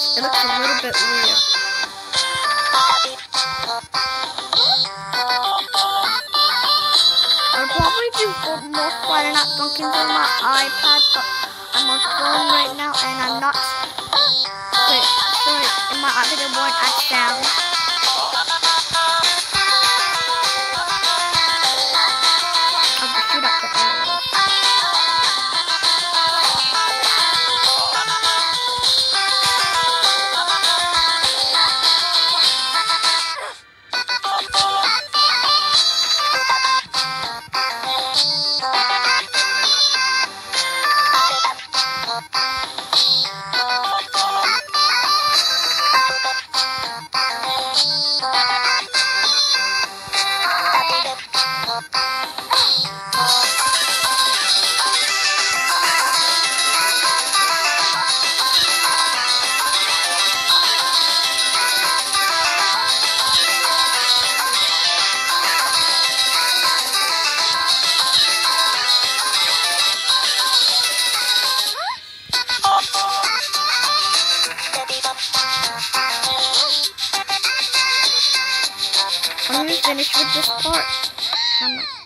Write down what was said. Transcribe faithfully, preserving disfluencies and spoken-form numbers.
It looks a little bit weird. I'll probably do more Friday Night Funkins on my iPad, but I'm on phone right now and I'm not. So, so in my iPad it won't add sound. I'll just shoot up the arrows. I'm gonna finish with this part.